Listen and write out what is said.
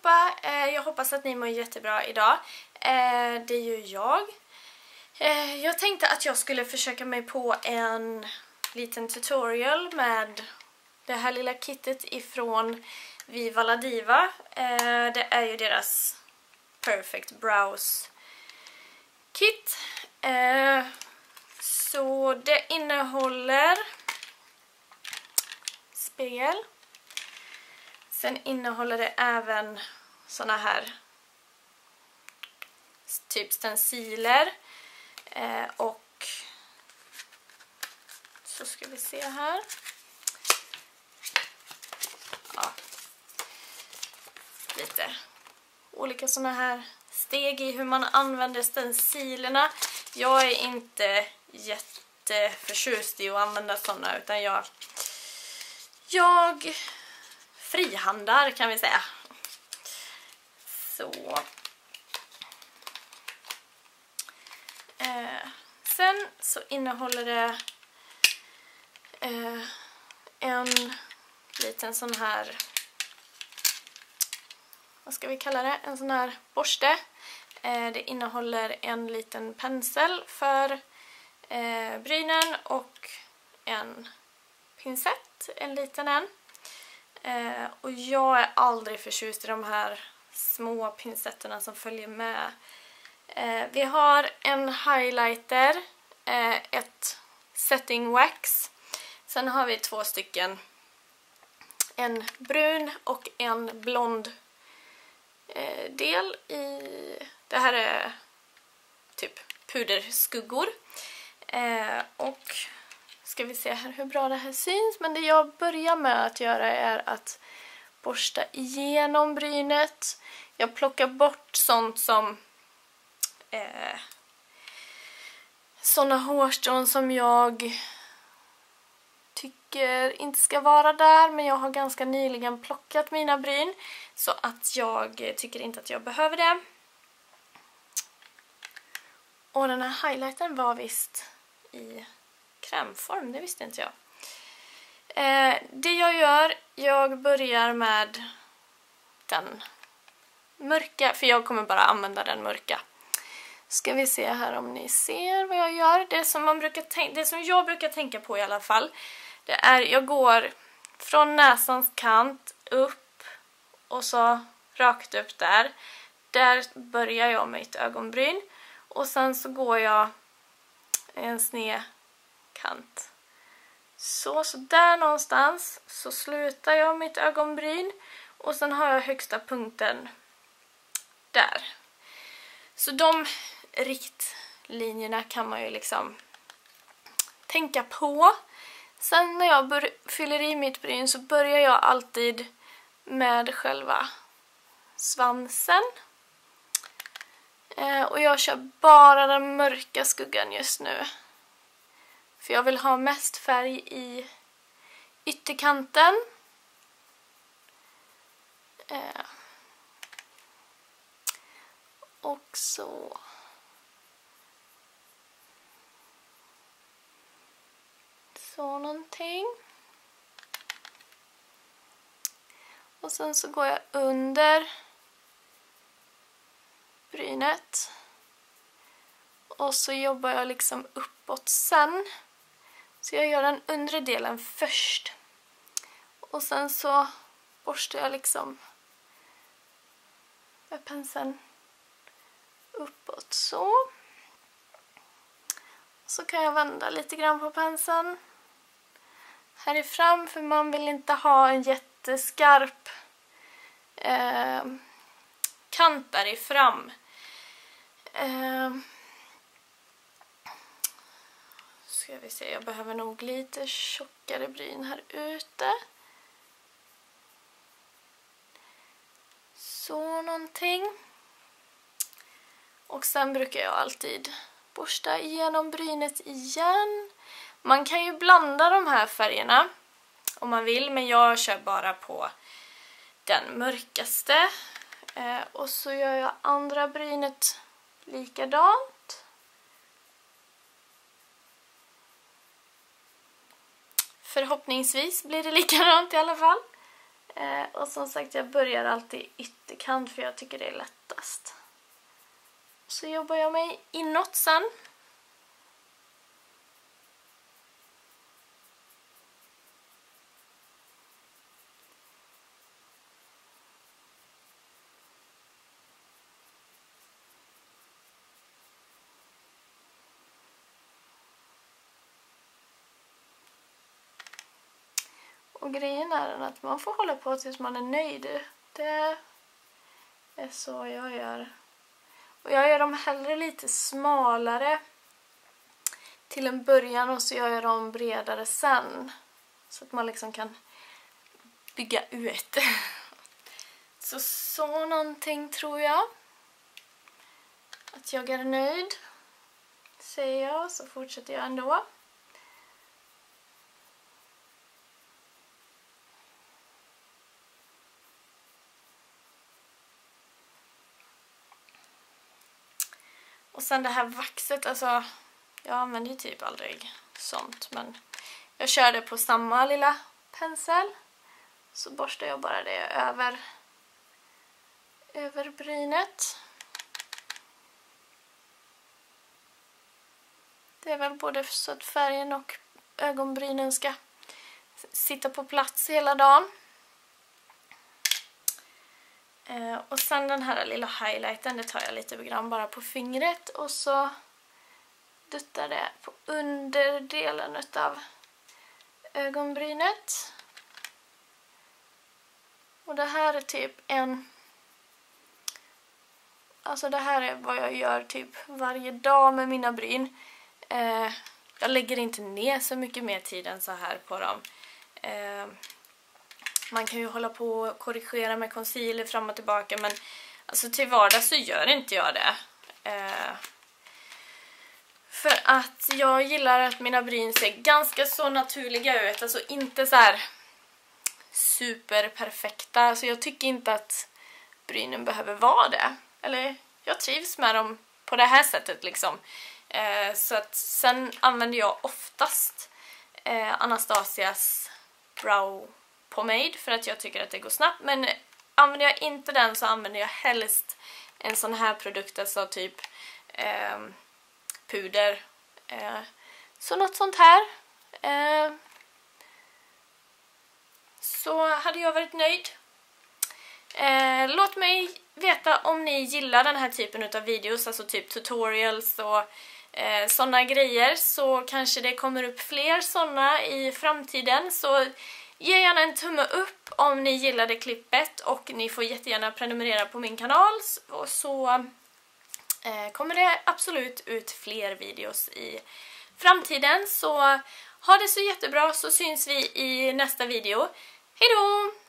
allihopa, jag hoppas att ni mår jättebra idag. Det är ju jag. Jag tänkte att jag skulle försöka mig på en liten tutorial med det här lilla kittet ifrån Viva La Diva. Det är ju deras Perfect Brows kit. Så det innehåller spegel. Sen innehåller det även såna här typ stenciler. Och så ska vi se här. Ja. Lite olika såna här steg i hur man använder stencilerna. Jag är inte jätteförtjust i att använda såna, utan jag frihandlar kan vi säga. Så. Sen så innehåller det en liten sån här, vad ska vi kalla det? En sån här borste. Det innehåller en liten pensel för brynen och en pincett, en liten en. Och jag är aldrig förtjust i de här små pincetterna som följer med. Vi har en highlighter, ett setting wax. Sen har vi 2 stycken. En brun och en blond del i. Det här är typ puderskuggor. Och ska vi se här hur bra det här syns. Men det jag börjar med att göra är att borsta igenom brynet. Jag plockar bort sånt som såna hårstrån som jag tycker inte ska vara där, men jag har ganska nyligen plockat mina bryn så att jag tycker inte att jag behöver det. Och den här highlightern var visst i krämform, det visste inte jag. Det jag gör, jag börjar med den mörka, för jag kommer bara använda den mörka. Ska vi se här om ni ser vad jag gör. Det som jag brukar tänka på i alla fall, det är jag går från näsans kant upp och så rakt upp där. Där börjar jag mitt ögonbryn och sen så går jag en sned kant. Så där någonstans så slutar jag mitt ögonbryn och sen har jag högsta punkten där. Så de riktlinjerna kan man ju liksom tänka på. Sen när jag fyller i mitt bryn så börjar jag alltid med själva svansen. Och jag kör bara den mörka skuggan just nu. För jag vill ha mest färg i ytterkanten. Och så. Så någonting. Och sen så går jag under brynet. Och så jobbar jag liksom uppåt sen. Så jag gör den undre delen först. Och sen så borstar jag liksom med penseln uppåt så. Så kan jag vända lite grann på penseln härifram, för man vill inte ha en jätteskarp kant därifram. Ska vi se, jag behöver nog lite tjockare bryn här ute. Så någonting. Och sen brukar jag alltid borsta igenom brynet igen. Man kan ju blanda de här färgerna om man vill, men jag kör bara på den mörkaste. Och så gör jag andra brynet likadant. Förhoppningsvis blir det likadant i alla fall. Och som sagt, jag börjar alltid i ytterkant för jag tycker det är lättast. Så jobbar jag mig inåt sen. Och grejen är att man får hålla på tills man är nöjd. Det är så jag gör. Och jag gör dem hellre lite smalare till en början och så gör jag dem bredare sen. Så att man liksom kan bygga ut. Så någonting tror jag. Att jag är nöjd. Säger jag, så fortsätter jag ändå. Och sen det här vaxet, alltså jag använder ju typ aldrig sånt, men jag kör det på samma lilla pensel. Så borstar jag bara det över brynet. Det är väl både så att färgen och ögonbrynen ska sitta på plats hela dagen. Och sen den här lilla highlighten, det tar jag lite grann bara på fingret och så duttar det på underdelen av ögonbrynet. Och det här är typ alltså det här är vad jag gör typ varje dag med mina bryn. Jag lägger inte ner så mycket mer tid än så här på dem. Man kan ju hålla på och korrigera med concealer fram och tillbaka, men alltså till vardags så gör inte jag det. För att jag gillar att mina bryn ser ganska så naturliga ut, alltså inte så här superperfekta. Alltså jag tycker inte att brynen behöver vara det. Eller jag trivs med dem på det här sättet liksom. Så att sen använder jag oftast Anastasias brow pomade för att jag tycker att det går snabbt, men använder jag inte den så använder jag helst en sån här produkt, alltså typ puder. Så något sånt här. Så hade jag varit nöjd. Låt mig veta om ni gillar den här typen av videos, alltså typ tutorials och sådana grejer, så kanske det kommer upp fler sådana i framtiden. Så ge gärna en tumme upp om ni gillade klippet och ni får jättegärna prenumerera på min kanal, och så kommer det absolut ut fler videos i framtiden. Så ha det så jättebra, så syns vi i nästa video. Hej då!